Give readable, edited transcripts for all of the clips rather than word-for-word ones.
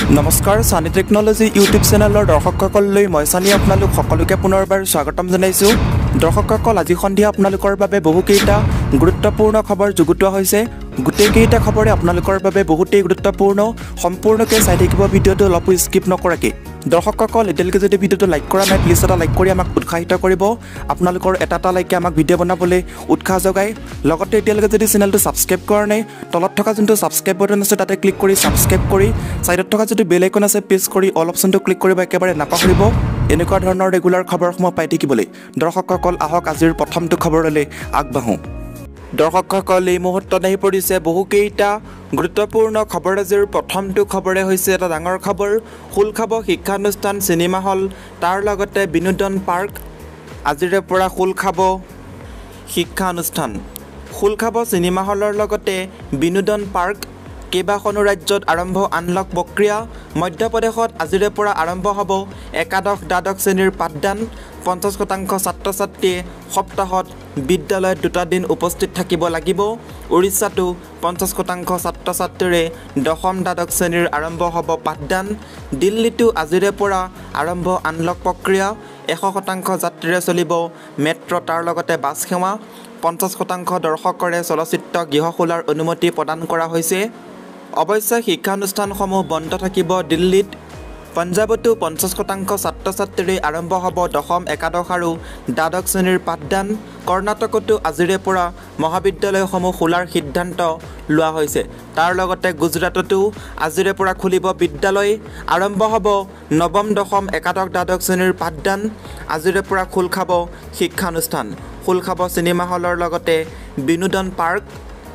নমস্কাৰ সানি technology YouTube চেনেলৰ দৰ্শকসকললৈ মই সানি আপোনালোক সকলোকে পুনৰবাৰ স্বাগতম জনাইছো। দৰ্শকসকল আজি সন্ধিয়া আপোনালোকৰ বাবে বহুকেইটা গুৰুত্বপূৰ্ণ খবৰ যুগুতোৱা হৈছে। গোটেইকেইটা খবৰে আপোনালোকৰ বাবে বহুতেই গুৰুত্বপূৰ্ণ। সম্পূৰ্ণকৈ চাই থাকিব ভিডিঅ'টো অলপো স্কিপ নকৰাকৈ। দৰ্শকসকল এতিয়ালৈকে যদি ভিডিঅ'টো লাইক কৰা নাই প্লিজ এটা লাইক কৰি আমাক উৎসাহিত কৰিব। আপোনালোকৰ এটা লাইকে আমাক ভিডিঅ' বনাবলৈ উৎসাহ যোগায়। লগতে এতিয়ালৈকে যদি চেনেলটো ছাবস্ক্ৰাইব কৰা নাই তলত থকা যোনটো ছাবস্ক্ৰাইব বাটন আছে তাতে ক্লিক কৰি ছাবস্ক্ৰাইব কৰি সাইডত থকা যদি বেল আইকন আছে প্ৰেছ কৰি অল অপশ্যনটো ক্লিক কৰিব একেবাৰে নাপাহৰিব। এনেকুৱা ধৰণৰ ৰেগুলাৰ খবৰসমূহ পাই থাকিবলৈ। দৰ্শকসকল আহক আজিৰ প্ৰথমটো খবৰলৈ আগবাঢ়ো। দৰ্শকসকল এই মুহূৰ্তত আহি পৰিছে বহুকেইটা গুৰুত্বপূৰ্ণ খবৰ। আজিৰ প্ৰথমটো খবৰে হৈছে এটা ডাঙৰ খবৰ। খোল খাব শিক্ষানুষ্ঠান চিনেমা হল, তাৰ লগতে বিনোদন পাৰ্ক। আজিৰে পৰা খোল খাব শিক্ষানুষ্ঠান, খোল খাব চিনেমা হলৰ লগতে বিনোদন পাৰ্ক। কেইবাখনো ৰাজ্যত আৰম্ভ আনলক প্ৰক্ৰিয়া। মধ্যপ্ৰদেশত আজিৰে পৰা আৰম্ভ হ'ব একাদশ দ্বাদশ শ্ৰেণীৰ পাঠদান। 50% ছাত্ৰ ছাত্ৰীয়ে সপ্তাহত বিদ্যালয়ত 2টা দিন উপস্থিত থাকিব লাগিব। উৰিষ্যাতো 50% ছাত্ৰ ছাত্ৰীৰে দশম দ্বাদশ শ্ৰেণীৰ আৰম্ভ হ'ব পাঠদান। দিল্লীতো আজিৰে পৰা আৰম্ভ আনলক প্ৰক্ৰিয়া। 100% যাত্ৰীৰে চলিব মেট্ৰ' তাৰ লগতে বাছ সেৱা। 50% দৰ্শকৰে চলচ্চিত্ৰ গৃহ খোলাৰ অনুমতি প্ৰদান কৰা হৈছে। অৱশ্যে শিক্ষানুষ্ঠানসমূহ বন্ধ থাকিব দিল্লীত। পঞ্জাৱতো 50% ছাত্ৰ ছাত্ৰীৰে আৰম্ভ হ'ব দশম একাদশ আৰু দ্বাদশ শ্ৰেণীৰ পাঠদান। কৰ্ণাটকতো আজিৰে পৰা মহাবিদ্যালয়সমূহ খোলাৰ সিদ্ধান্ত লোৱা হৈছে। তাৰ লগতে গুজৰাটতো আজিৰে পৰা খুলিব বিদ্যালয়। আৰম্ভ হ'ব নৱম দশম একাদশ দ্বাদশ শ্ৰেণীৰ পাঠদান। আজিৰে পৰা খোল খাব শিক্ষানুষ্ঠান, খোল খাব চিনেমা হলৰ লগতে বিনোদন পাৰ্ক।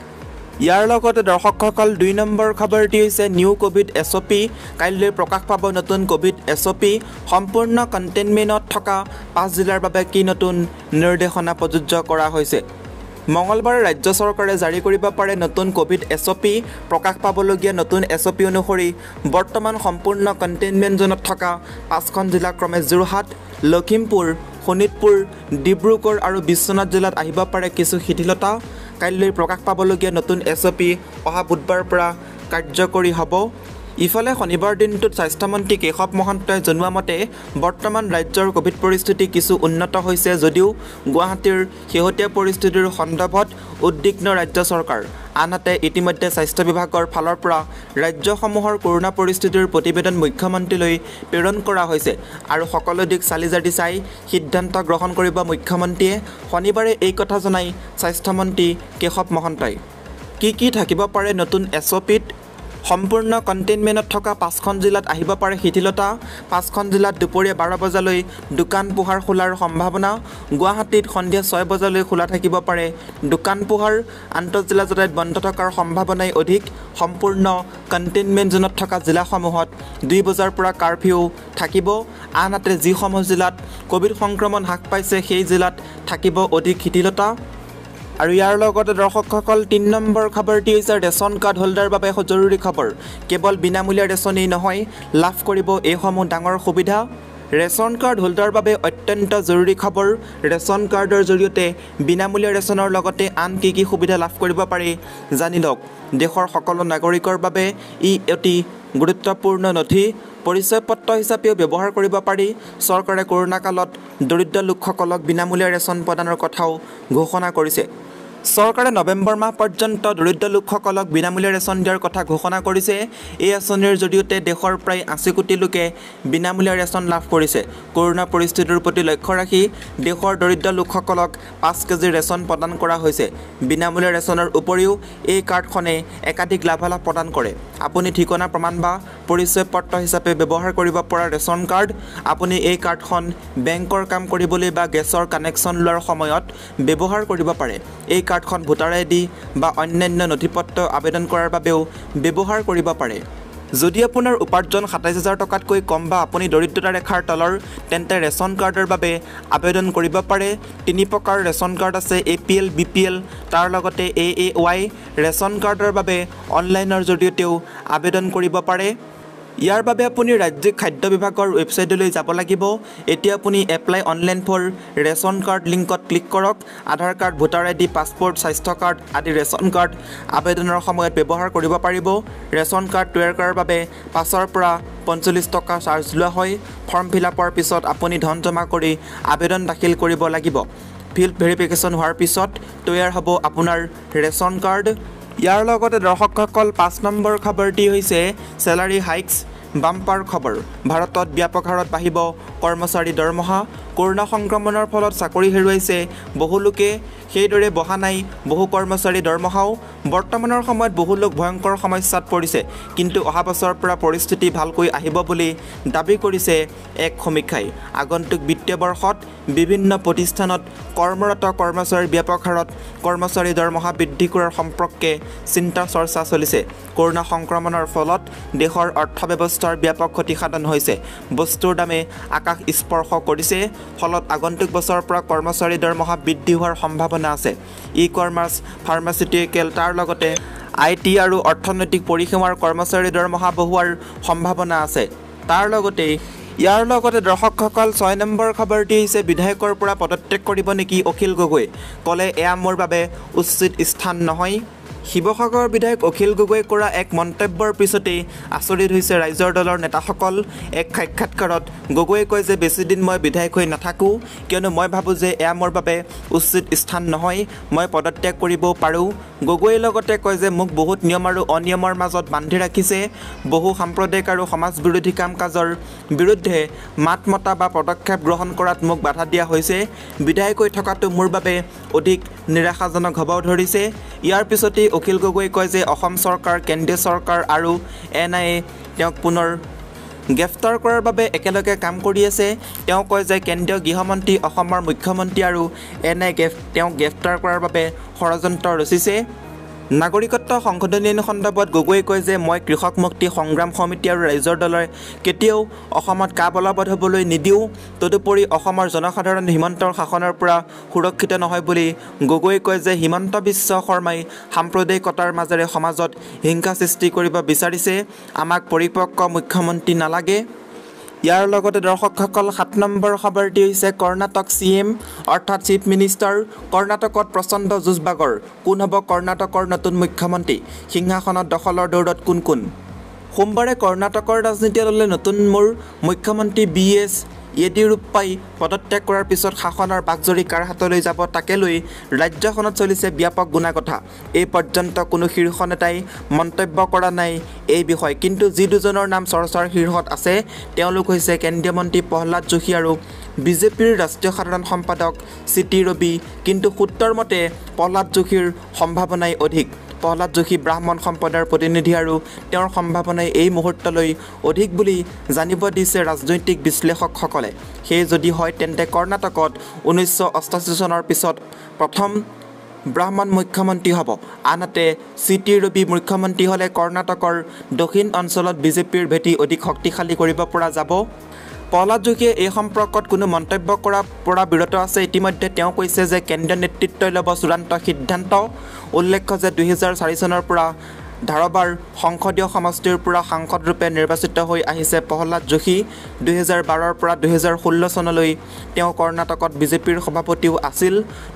ইয়াৰ লগতে দৰ্শকসকল 2 নম্বৰ খবৰটি হৈছে নিউ কোভিড SOP। কাইলৈ প্ৰকাশ পাব নতুন কোভিড SOP। সম্পূৰ্ণ কণ্টেইনমেণ্টত থকা 5 জিলাৰ বাবে কি নতুন নিৰ্দেশনা প্ৰযোজ্য কৰা হৈছে। মঙলবাৰে ৰাজ্য চৰকাৰে জাৰি কৰিব পাৰে নতুন কোভিড SOP। প্ৰকাশ পাবলগীয়া নতুন SOP অনুসৰি বৰ্তমান সম্পূৰ্ণ কণ্টেইনমেণ্ট জোনত থকা 5খন জিলা ক্ৰমে যোৰহাট, লখিমপুৰ, শোণিতপুৰ, ডিব্ৰুগড় আৰু বিশ্বনাথ জিলাত আহিব পাৰে কিছু শিথিলতা। কাইলৈ প্ৰকাশ পাবলগীয়া নতুন SOP অহা বুধবাৰৰ পৰা কাৰ্যকৰী হ'ব। ইফালে শনিবাৰ দিনটোত স্বাস্থ্যমন্ত্ৰী কেশৱ মহন্তই জনোৱা মতে বৰ্তমান ৰাজ্যৰ কোভিড পৰিস্থিতি কিছু উন্নত হৈছে যদিও গুৱাহাটীৰ শেহতীয়া পৰিস্থিতিৰ সন্দৰ্ভত উদ্বিগ্ন ৰাজ্য চৰকাৰ। আনহাতে ইতিমধ্যে স্বাস্থ্য বিভাগৰ ফালৰ পৰা ৰাজ্যসমূহৰ কৰোনা পৰিস্থিতিৰ প্ৰতিবেদন মুখ্যমন্ত্ৰীলৈ প্ৰেৰণ কৰা হৈছে আৰু সকলো দিশ চালি জাৰি চাই সিদ্ধান্ত গ্ৰহণ কৰিব মুখ্যমন্ত্ৰীয়ে। শনিবাৰে এই কথা জনাই স্বাস্থ্যমন্ত্ৰী কেশৱ মহন্তই। কি থাকিব পাৰে নতুন SOPত। সম্পূৰ্ণ কণ্টেইনমেণ্টত থকা 5খন জিলাত আহিব পাৰে শিথিলতা। 5খন জিলাত দুপৰীয়া 12 বজালৈ দোকান পোহাৰ খোলাৰ সম্ভাৱনা। গুৱাহাটীত সন্ধিয়া 6 বজালৈ খোলা থাকিব পাৰে দোকান পোহাৰ। আন্তঃজিলা যাতায়াত বন্ধ থকাৰ সম্ভাৱনাই অধিক। সম্পূৰ্ণ কণ্টেইনমেণ্ট জোনত থকা জিলাসমূহত 2 বজাৰ পৰা কাৰফিউ থাকিব। আনহাতে যিসমূহ জিলাত কোভিড সংক্ৰমণ হ্ৰাস পাইছে সেই জিলাত থাকিব অধিক শিথিলতা। আৰু ইয়াৰ লগতে দৰ্শকসকল 3 নম্বৰ খবৰটি হৈছে ৰেচন কাৰ্ড হোল্ডাৰৰ বাবে জৰুৰী খবৰ। কেৱল বিনামূলীয়া ৰেচনেই নহয়, লাভ কৰিব এইসমূহ ডাঙৰ সুবিধা। ৰেচন কাৰ্ড হোল্ডাৰৰ বাবে অত্যন্ত জৰুৰী খবৰ। ৰেচন কাৰ্ডৰ জৰিয়তে বিনামূলীয়া ৰেচনৰ লগতে আন কি সুবিধা লাভ কৰিব পাৰি জানি লওক। দেশৰ সকলো নাগৰিকৰ বাবে ই অতি গুৰুত্বপূৰ্ণ নথি। পৰিচয় পত্ৰ হিচাপেও ব্যৱহাৰ কৰিব পাৰি। চৰকাৰে কৰোনা কালত দৰিদ্ৰ লোকসকলক বিনামূলীয়া ৰেচন প্ৰদানৰ কথাও ঘোষণা কৰিছে। চৰকাৰে নৱেম্বৰ মাহ পৰ্যন্ত দৰিদ্ৰ লোকসকলক বিনামূলীয়া ৰেচন দিয়াৰ কথা ঘোষণা কৰিছে। এই আঁচনিৰ জৰিয়তে দেশৰ প্ৰায় 80 কোটি লোকে বিনামূলীয়া ৰেচন লাভ কৰিছে। কৰোনা পৰিস্থিতিৰ প্ৰতি লক্ষ্য ৰাখি দেশৰ দৰিদ্ৰ লোকসকলক 5 কেজি ৰেচন প্ৰদান কৰা হৈছে। বিনামূলীয়া ৰেচনৰ উপৰিও এই কাৰ্ডখনে একাধিক লাভালাভ প্ৰদান কৰে। আপুনি ঠিকনা প্ৰমাণ বা পৰিচয় পত্ৰ হিচাপে ব্যৱহাৰ কৰিব পৰা ৰেচন কাৰ্ড। আপুনি এই কাৰ্ডখন বেংকৰ কাম কৰিবলৈ বা গেছৰ কানেকশ্যন লোৱাৰ সময়ত ব্যৱহাৰ কৰিব পাৰে। এই কাৰ্ডখন ভোটাৰ ID বা অন্যান্য নথিপত্ৰ আবেদন কৰাৰ বাবেও ব্যৱহাৰ কৰিব পাৰে। যদি আপোনাৰ উপাৰ্জন 27,000 টকাতকৈ কম বা আপুনি দৰিদ্ৰতা ৰেখাৰ তলৰ তেন্তে ৰেচন কাৰ্ডৰ বাবে আবেদন কৰিব পাৰে। 3 প্ৰকাৰ ৰেচন কাৰ্ড আছে, APL, BPL, তাৰ লগতে AAY। ৰেচন কাৰ্ডৰ বাবে অনলাইনৰ জৰিয়তেও আবেদন কৰিব পাৰে। ইয়াৰ বাবে আপুনি ৰাজ্যিক খাদ্য বিভাগৰ ৱেবছাইটলৈ যাব লাগিব এতিয়া আপুনি apply online for ration card লিংকত ক্লিক কৰক Aadhaar card voter ID passport স্বাস্থ্য কাৰ্ড আদি ৰেচন কাৰ্ড আবেদনৰ সময়ত ব্যৱহাৰ কৰিব পাৰিব ৰেচন কাৰ্ড তৈয়াৰ কৰাৰ বাবে 5 পৰা 45 টকা চাৰ্জ লোৱা হয় ফৰ্ম ফিলআপৰ পিছত আপুনি ধন জমা কৰি আবেদন দাখিল কৰিব লাগিব ফিল্ড ভেৰিফিকেশ্যন হোৱাৰ পিছত তৈয়াৰ হ'ব আপোনাৰ ৰেচন কাৰ্ড ইয়াৰ লগতে দৰ্শকসকল 5 নম্বৰ খবৰটি হৈছে চেলাৰী হাইকছ বাম্পাৰ খবৰ ভাৰতত ব্যাপক হাৰত বাঢ়িব কৰ্মচাৰী দৰমহা কৰোনা সংক্ৰমণৰ ফলত চাকৰি হেৰুৱাইছে বহু লোকে সেইদৰে বহা নাই বহু কৰ্মচাৰী দৰমহাও বৰ্তমানৰ সময়ত বহু লোক ভয়ংকৰ সমস্যাত পৰিছে কিন্তু অহা বছৰৰ পৰা পৰিস্থিতি ভালকৈ আহিব বুলি দাবী কৰিছে এক সমীক্ষাই আগন্তুক বিত্তীয় বৰ্ষত বিভিন্ন প্ৰতিষ্ঠানত কৰ্মৰত কৰ্মচাৰীৰ ব্যাপক হাৰত কৰ্মচাৰী দৰমহা বৃদ্ধি কৰাৰ সম্পৰ্কে চিন্তা চৰ্চা চলিছে কৰোনা সংক্ৰমণৰ ফলত দেশৰ অৰ্থব্যৱস্থাৰ ব্যাপক ক্ষতিসাধন হৈছে বস্তুৰ দামে আকাশ স্পৰ্শ কৰিছে ফলত আগন্তুক বছৰৰ পৰা কৰ্মচাৰী দৰমহা বৃদ্ধি হোৱাৰ সম্ভাৱনা আছে ই-কমাৰ্চ ফাৰ্মাচিউটিকেল তাৰ লগতে আইটি আৰু অৰ্থনৈতিক পৰিসীমাৰ কৰ্মচাৰী দৰমহা বঢ়োৱাৰ সম্ভাৱনা আছে তাৰ লগতে ইয়াৰ লগতে দৰ্শকসকল 6 নম্বৰ খবৰটি হৈছে বিধায়কৰ পৰা পদত্যাগ কৰিব নেকি অখিল গগৈ ক'লে এয়া মোৰ বাবে উচিত স্থান নহয় শিৱসাগৰ বিধায়ক অখিল গগৈ কৰা এক মন্তব্যৰ পিছতেই আচৰিত হৈছে ৰাইজৰ দলৰ নেতাসকল এক সাক্ষাৎকাৰত গগৈয়ে কয় যে বেছি দিন মই বিধায়ক হৈ নাথাকোঁ কিয়নো মই ভাবোঁ যে এয়া মোৰ বাবে উচিত স্থান নহয় মই পদত্যাগ কৰিব পাৰোঁ গগৈয়ে লগতে কয় যে মোক বহুত নিয়ম আৰু অনিয়মৰ মাজত বান্ধি ৰাখিছে বহু সাম্প্ৰদায়িক আৰু সমাজ বিৰোধী কাম কাজৰ বিৰুদ্ধে মাত মতা বা পদক্ষেপ গ্ৰহণ কৰাত মোক বাধা দিয়া হৈছে বিধায়ক হৈ থকাটো মোৰ বাবে অধিক নিৰাশাজনক হ'ব ধৰিছে ইয়াৰ পিছতেই অখিল গগৈ কয় যে অসম চৰকাৰ কেন্দ্ৰীয় চৰকাৰ আৰু NIA তেওঁক পুনৰ গ্ৰেপ্তাৰ কৰাৰ বাবে একেলগে কাম কৰি আছে তেওঁ কয় যে কেন্দ্ৰীয় গৃহমন্ত্ৰী অসমৰ মুখ্যমন্ত্ৰী আৰু NIA তেওঁক গ্ৰেপ্তাৰ কৰাৰ বাবে ষড়যন্ত্ৰ ৰচিছে নাগৰিকত্ব সংশোধনী আইন সন্দৰ্ভত গগৈয়ে কয় যে মই কৃষক মুক্তি সংগ্ৰাম সমিতি আৰু ৰাইজৰ দলে কেতিয়াও অসমত কা বলবৎ হ'বলৈ নিদিওঁ তদুপৰি অসমৰ জনসাধাৰণ হিমন্তৰ শাসনৰ পৰা সুৰক্ষিত নহয় বুলি গগৈয়ে কয় যে হিমন্ত বিশ্ব শৰ্মাই সাম্প্ৰদায়িকতাৰ মাজেৰে সমাজত হিংসা সৃষ্টি কৰিব বিচাৰিছে আমাক পৰিপক্ক মুখ্যমন্ত্ৰী নালাগে ইয়াৰ লগতে দৰ্শকসকল 7 নম্বৰ খবৰটি হৈছে কৰ্ণাটক CM অৰ্থাৎ চিফ মিনিষ্টাৰ কৰ্ণাটকত প্ৰচণ্ড যুঁজবাগৰ কোন হ'ব কৰ্ণাটকৰ নতুন মুখ্যমন্ত্ৰী সিংহাসনত দখলৰ দৌৰত কোন কোন সোমবাৰে কৰ্ণাটকৰ ৰাজনীতি দলে নতুন মুখ্যমন্ত্ৰী BS য়েডিয়ুৰাপ্পাই পদত্যাগ কৰাৰ পিছত শাসনৰ বাকজৰী কাৰ হাতলৈ যাব তাকে লৈ ৰাজ্যখনত চলিছে ব্যাপক গুণাগথা এই পৰ্যন্ত কোনো শীৰ্ষ নেতাই মন্তব্য কৰা নাই এই বিষয় কিন্তু যি দুজনৰ নাম চৰ্চাৰ শীৰ্ষত আছে তেওঁলোক হৈছে কেন্দ্ৰীয় মন্ত্ৰী প্ৰহ্লাদ যোশী আৰু বিজেপিৰ ৰাষ্ট্ৰীয় সাধাৰণ সম্পাদক CT ৰবি কিন্তু সূত্ৰৰ মতে প্ৰহ্লাদ যোশীৰ সম্ভাৱনাই অধিক প্ৰহ্লাদ যোশী ব্ৰাহ্মণ সম্প্ৰদায়ৰ প্ৰতিনিধি আৰু তেওঁৰ সম্ভাৱনাই এই মুহূৰ্তলৈ অধিক বুলি জানিব দিছে ৰাজনৈতিক বিশ্লেষকসকলে সেই যদি হয় তেন্তে কৰ্ণাটকত 1988 চনৰ পিছত প্ৰথম ব্ৰাহ্মণ মুখ্যমন্ত্ৰী হ'ব আনহাতে CT ৰবি মুখ্যমন্ত্ৰী হ'লে কৰ্ণাটকৰ দক্ষিণ অঞ্চলত বিজেপিৰ ভেটি অধিক শক্তিশালী কৰিব পৰা যাব প্ৰহ্লাদ যোশীয়ে এই সম্পৰ্কত কোনো মন্তব্য কৰাৰ পৰা বিৰত আছে ইতিমধ্যে তেওঁ কৈছে যে কেন্দ্ৰীয় নেতৃত্বই ল'ব চূড়ান্ত সিদ্ধান্ত উল্লেখ্য যে 2004 চনৰ পৰা ধাৰবাৰ সংসদীয় সমষ্টিৰ পৰা সাংসদ ৰূপে নিৰ্বাচিত হৈ আহিছে প্ৰহ্লাদ যোশী 2012 পৰা 2016 চনলৈ তেওঁ কৰ্ণাটকত বিজেপিৰ সভাপতিও আছিল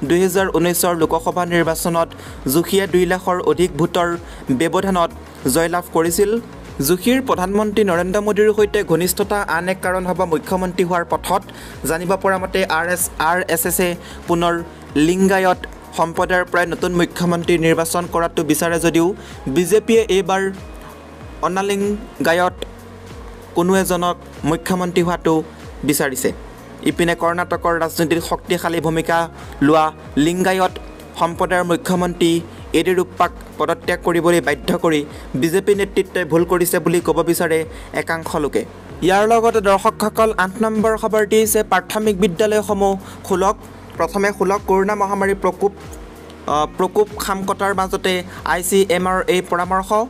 2019 লোকসভা নিৰ্বাচনত যোশীয়ে 2 লাখৰ অধিক ভোটৰ ব্যৱধানত জয়লাভ কৰিছিল যোশীৰ প্ৰধানমন্ত্ৰী নৰেন্দ্ৰ মোদীৰ সৈতে ঘনিষ্ঠতা আন এক কাৰণ হ'ব মুখ্যমন্ত্ৰী হোৱাৰ পথত জানিব পৰা মতে RSSে পুনৰ লিংগায়ত সম্প্ৰদায়ৰ প্ৰায় নতুন মুখ্যমন্ত্ৰী নিৰ্বাচন কৰাটো বিচাৰে যদিও বিজেপিয়ে এইবাৰ অনালিংগায়ত কোনো এজনক মুখ্যমন্ত্ৰী হোৱাটো বিচাৰিছে ইপিনে কৰ্ণাটকৰ ৰাজনীতিত শক্তিশালী ভূমিকা লোৱা লিংগায়ত সম্প্ৰদায়ৰ মুখ্যমন্ত্ৰী য়েডিয়ুৰাপ্পাক পদত্যাগ কৰিবলৈ বাধ্য কৰি বিজেপি নেতৃত্বই ভুল কৰিছে বুলি ক'ব বিচাৰে একাংশ লোকে ইয়াৰ লগতে দৰ্শকসকল 8 নম্বৰ খবৰটি হৈছে প্ৰাথমিক বিদ্যালয়সমূহ প্ৰথমে খোলক কৰোনা মহামাৰীৰ প্ৰকোপ খাম কটাৰ মাজতে ICMR এই পৰামৰ্শ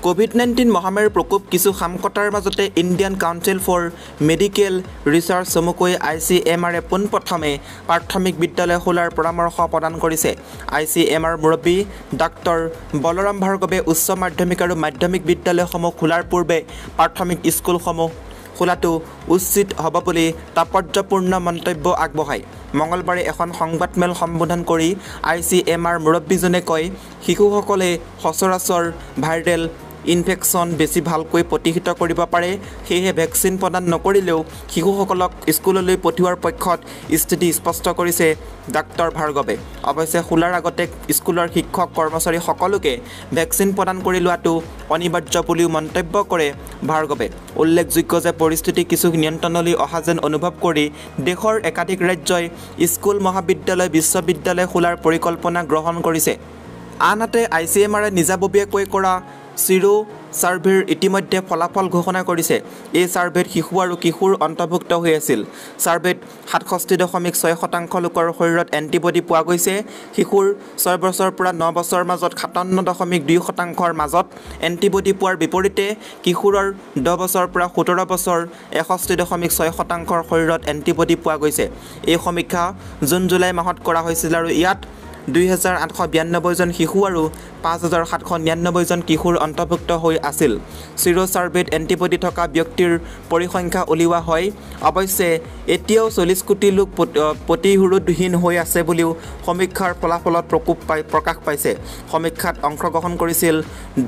কোভিড-19 মহামাৰীৰ প্ৰকোপ কিছু সামকতাৰ মাজতে Indian Council for Medical Research চমুকৈ ICMRে পোনপ্ৰথমে প্ৰাথমিক বিদ্যালয় খোলাৰ পৰামৰ্শ প্ৰদান কৰিছে। ICMR মুৰব্বী ডাক্তৰ বলৰাম ভাৰ্গৱে উচ্চ মাধ্যমিক আৰু মাধ্যমিক বিদ্যালয়সমূহ খোলাৰ পূৰ্বে প্ৰাথমিক স্কুলসমূহ খোলাটো উচিত হ'ব বুলি তাৎপৰ্যপূৰ্ণ মন্তব্য আগবঢ়ায়। মঙলবাৰে এখন সংবাদমেল সম্বোধন কৰি ICMR মুৰব্বীজনে কয়, শিশুসকলে সচৰাচৰ ভাইৰেল ইনফেকশ্যন বেছি ভালকৈ প্ৰতিহত কৰিব পাৰে, সেয়েহে ভেকচিন প্ৰদান নকৰিলেও শিশুসকলক স্কুললৈ পঠিওৱাৰ পক্ষত স্থিতি স্পষ্ট কৰিছে ডাক্তৰ ভাৰ্গৱে। অৱশ্যে খোলাৰ আগতে স্কুলৰ শিক্ষক কৰ্মচাৰী সকলোকে ভেকচিন প্ৰদান কৰি লোৱাটো অনিবাৰ্য বুলিও মন্তব্য কৰে ভাৰ্গৱে। উল্লেখযোগ্য যে পৰিস্থিতি কিছু নিয়ন্ত্ৰণলৈ অহা যেন অনুভৱ কৰি দেশৰ একাধিক ৰাজ্যই স্কুল মহাবিদ্যালয় বিশ্ববিদ্যালয় খোলাৰ পৰিকল্পনা গ্ৰহণ কৰিছে। আনহাতে ICMRে নিজাববীয়াকৈ কৰা চিৰো ছাৰ্ভেৰ ইতিমধ্যে ফলাফল ঘোষণা কৰিছে। এই ছাৰ্ভেত শিশু আৰু কিশোৰ অন্তৰ্ভুক্ত হৈ আছিল। ছাৰ্ভেত 67.6% লোকৰ শৰীৰত এণ্টিবডি পোৱা গৈছে। শিশুৰ 6 বছৰৰ পৰা 9 বছৰৰ মাজত 57.2%ৰ মাজত এণ্টিবডি পোৱাৰ বিপৰীতে কিশোৰৰ 10 বছৰৰ পৰা 17 বছৰ 61.6%ৰ শৰীৰত এণ্টিবডি পোৱা গৈছে। এই সমীক্ষা জুন-জুলাই মাহত কৰা হৈছিল আৰু ইয়াত 2892 জন শিশু আৰু 5799 জন কিশোৰ অন্তৰ্ভুক্ত হৈ আছিল। চিৰো ছাৰ্ভেত এণ্টিবডি থকা ব্যক্তিৰ পৰিসংখ্যা উলিওৱা হয়। অৱশ্যে এতিয়াও 40 কোটি লোক প্ৰতিৰোধহীন হৈ আছে বুলিও সমীক্ষাৰ ফলাফলত প্ৰকাশ পাইছে। সমীক্ষাত অংশগ্ৰহণ কৰিছিল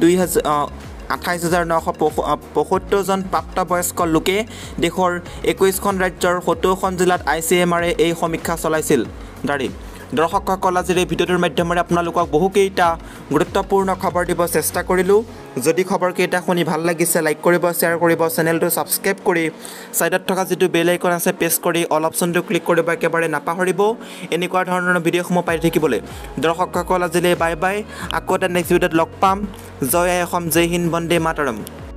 28,975 জন প্ৰাপ্তবয়স্ক লোকে। দেশৰ 21খন ৰাজ্যৰ 70খন জিলাত ICMRে এই সমীক্ষা চলাইছিল। দৰ্শকসকল, আজিৰ এই ভিডিঅ'টোৰ মাধ্যমেৰে আপোনালোকক বহুকেইটা গুৰুত্বপূৰ্ণ খবৰ দিব চেষ্টা কৰিলোঁ। যদি খবৰকেইটা শুনি ভাল লাগিছে, লাইক কৰিব, শ্বেয়াৰ কৰিব, চেনেলটো ছাবস্ক্ৰাইব কৰি ছাইডত থকা যিটো বেল আইকন আছে প্ৰেছ কৰি অল অপশ্যনটো ক্লিক কৰিব একেবাৰে নাপাহৰিব এনেকুৱা ধৰণৰ ভিডিঅ'সমূহ পাই থাকিবলৈ। দৰ্শকসকল, আজিলৈ বাই বাই। আকৌ এটা নেক্সট ভিডিঅ'ত লগ পাম। জয় আই অসম, জয় হিন্দ, বন্দে মাতৰম।